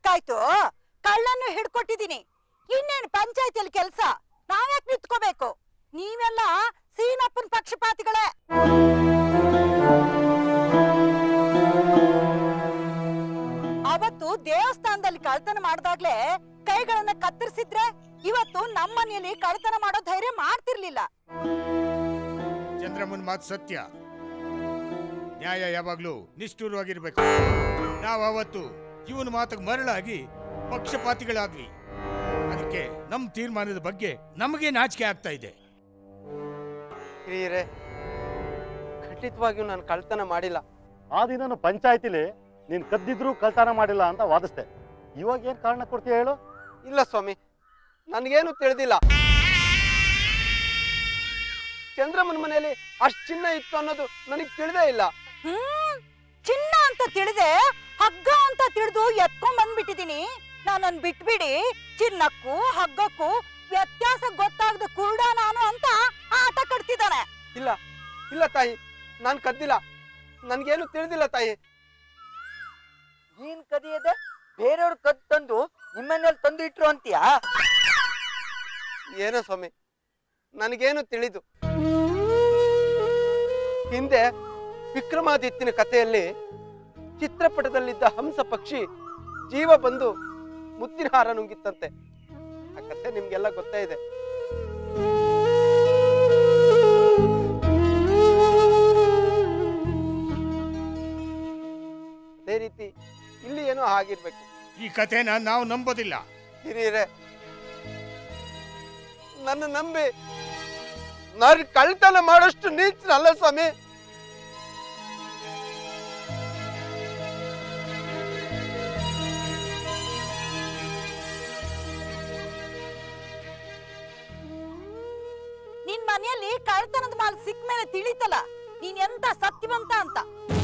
ಗೊತ್ತಾಯ್ತು, ಕಳ್ಳನ್ನು ಹಿಡ್ಕೊಟ್ಟಿದೀನಿ. ಇನ್ನೇನು ಪಂಚಾಯತಿಯಲ್ಲಿ ಕೆಲಸ, ನಾವ್ಯಾಕೆ ನಿಂತ್ಕೋಬೇಕು? ನೀವೆಲ್ಲ ಸೀನಪ್ಪನ ಪಕ್ಷಪಾತಿಗಳೇ. ಅವತ್ತು ದೇವಸ್ಥಾನದಲ್ಲಿ ಕಳ್ತನ ಮಾಡಿದಾಗ್ಲೇ ಕೈಗಳನ್ನ ಕತ್ತರಿಸಿದ್ರೆ ಇವತ್ತು ನಮ್ಮ ಮನೆಯಲ್ಲಿ ಕಳ್ತನ ಮಾಡೋ ಧೈರ್ಯ ಮಾಡ್ತಿರ್ಲಿಲ್ಲ. ಚಂದ್ರಮ್ಮನ ಮಾತು ಸತ್ಯ. ನ್ಯಾಯ ಯಾವಾಗ್ಲೂ ನಿಷ್ಠುರವಾಗಿರ್ಬೇಕು. ನಾವು ಅವತ್ತು ಇವನ ಮಾತಿಗೆ ಮರಳಾಗಿ ಪಕ್ಷಪಾತಿಗಳಾದ್ವಿ. ಅದಕ್ಕೆ ನಮ್ಮ ತೀರ್ಮಾನದ ಬಗ್ಗೆ ನಮಗೆ ನಾಚಿಕೆ ಆಗ್ತಾ ಇದೆ. ಹಿರಿಯರೇ, ಖಂಡಿತವಾಗಿಯೂ ನಾನು ಕಳ್ತನ ಮಾಡಿಲ್ಲ. ಆ ದಿನ ಪಂಚಾಯತಿಲಿ ನೀನು ಕದ್ದಿದ್ರು ಕಳ್ತನ ಮಾಡಿಲ್ಲ ಅಂತ ವಾದಿಸ್ತೆ. ಇವಾಗ ಏನು ಕಾರಣ ಕೊಡ್ತೀಯ ಹೇಳು? ಇಲ್ಲ ಸ್ವಾಮಿ, ನನಗೇನು ತಿಳಿದಿಲ್ಲ. ಚಂದ್ರಮ್ಮನ ಮನೆಯಲ್ಲಿ ಅಷ್ಟು ಚಿನ್ನ ಇತ್ತು ಅನ್ನೋದು ನನಗೆ ತಿಳಿದೇ ಇಲ್ಲ. ಚಿನ್ನ ಅಂತ ತಿಳಿದೆ ಹಗ್ಗ ಅಂತ ತಿಳಿದು ಎತ್ಕೊಂಡ್ ಬಂದ್ಬಿಟ್ಟಿದೀನಿ. ನಾನನ್ ಬಿಟ್ಬಿಡಿ, ಚಿನ್ನಕ್ಕೂ ಹಗ್ಗಕ್ಕೂ ವ್ಯತ್ಯಾಸ ಗೊತ್ತಾಗದ ಕುರುಡ ನಾನು ಅಂತ ಆಟ ಕಟ್ತಿದ್ದಾನೆ. ಇಲ್ಲ ಇಲ್ಲ ತಾಯಿ, ನಾನು ಕದ್ದಿಲ್ಲ. ನನ್ಗೇನು ತಿಳಿದಿಲ್ಲ ತಾಯಿ. ನೀನ್ ಕದಿಯದೆ ಬೇರೆಯವ್ರು ಕದ್ ತಂದು ನಿಮ್ಮನೇಲಿ ತಂದು ಇಟ್ರು ಅಂತೀಯಾ? ಏನೋ ಸ್ವಾಮಿ, ನನಗೇನು ತಿಳಿದು. ಹಿಂದೆ ವಿಕ್ರಮಾದಿತ್ಯನ ಕಥೆಯಲ್ಲಿ ಚಿತ್ರಪಟದಲ್ಲಿದ್ದ ಹಂಸ ಪಕ್ಷಿ ಜೀವ ಬಂದು ಮುತ್ತಿನ ಹಾರ ನುಂಗಿತ್ತಂತೆ. ಆ ಕಥೆ ನಿಮ್ಗೆಲ್ಲ ಗೊತ್ತೇ ಇದೆ. ಅದೇ ರೀತಿ ಇಲ್ಲಿ ಏನೋ ಆಗಿರ್ಬೇಕು. ಈ ಕಥೆನ ನಾವು ನಂಬೋದಿಲ್ಲ. ಹಿರಿಯರೇ, ನನ್ನ ನಂಬಿ ನಾನು ಕಳ್ತನ ಮಾಡೋಷ್ಟು ನೀಚನಲ್ಲ ಸ್ವಾಮಿ. ನಿನ್ ಮನೆಯಲ್ಲಿ ಕಳ್ತನದ ಮಾಲ್ ಸಿಕ್ಕ ಮೇಲೆ ತಿಳಿತಲ್ಲ ನೀನ್ ಎಂತ ಸತ್ಯವಂತ ಅಂತ.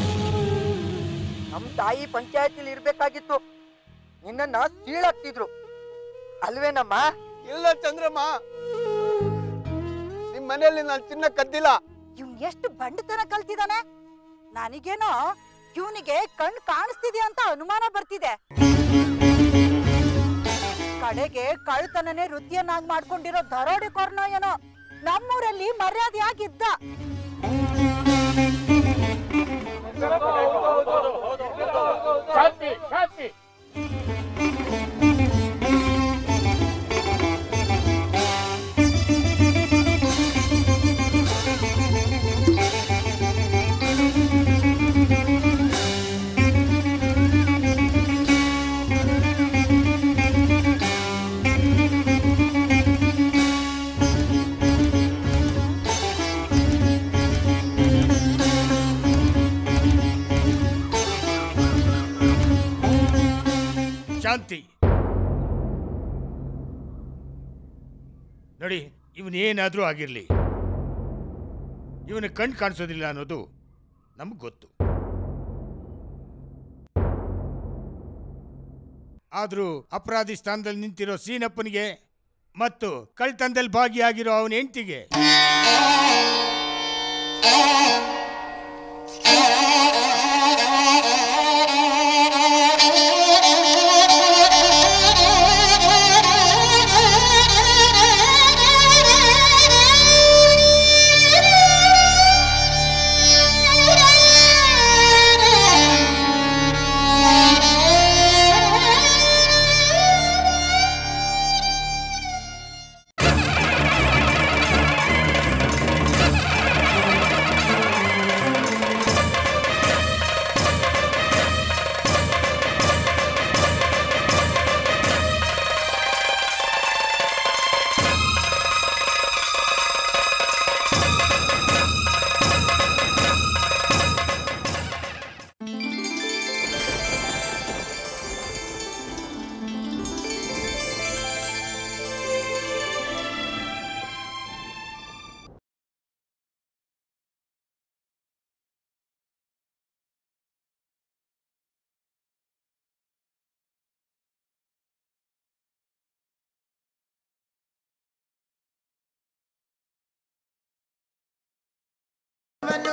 ನಮ್ ತಾಯಿ ಪಂಚಾಯತಿಲಿ ಇರ್ಬೇಕಾಗಿತ್ತು, ನಿನ್ನ ಸೀಳಾಕ್ತಿದ್ರು ಅಲ್ವೇನಮ್ಮ? ಇಲ್ಲ ಚಂದ್ರಮ್ಮ, ನಿಮ್ ಮನೆಯಲ್ಲಿ ನಾನು ಚಿನ್ನ ಕದ್ದಿಲ್ಲ. ಇವ್ನ್ ಎಷ್ಟು ಬಂಡತನ ಕಲ್ತಿದಾನೆ. ನನಗೇನೋ ಇವನಿಗೆ ಕಣ್ ಕಾಣಿಸ್ತಿದ್ಯಾ ಅಂತ ಅನುಮಾನ ಬರ್ತಿದೆ. ಕಡೆಗೆ ಕಳ್ತನನೇ ವೃತ್ತಿಯನ್ನಾಗಿ ಮಾಡ್ಕೊಂಡಿರೋ ದರೋಡೆಕೋರ್ನೋ ಏನೋ ನಮ್ಮೂರಲ್ಲಿ ಮರ್ಯಾದೆಯಾಗಿದ್ದ. ಶಾಂತಿ ನೋಡಿ, ಇವನೇನಾದ್ರೂ ಆಗಿರ್ಲಿ, ಇವನ ಕಣ್ ಕಾಣಿಸೋದಿಲ್ಲ ಅನ್ನೋದು ನಮ್ಗೆ ಗೊತ್ತು. ಆದ್ರೂ ಅಪರಾಧಿ ಸ್ಥಾನದಲ್ಲಿ ನಿಂತಿರೋ ಸೀನಪ್ಪನಿಗೆ ಮತ್ತು ಕಳ್ತನದಲ್ಲಿ ಭಾಗಿಯಾಗಿರೋ ಅವನ ಹೆಂಡತಿಗೆ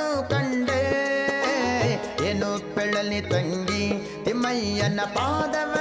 ಕಂಡೆ ಏನು ಬೆಳ್ಳಲಿ ತಂಗಿ ತಿಮ್ಮಯ್ಯನ ಪಾದವ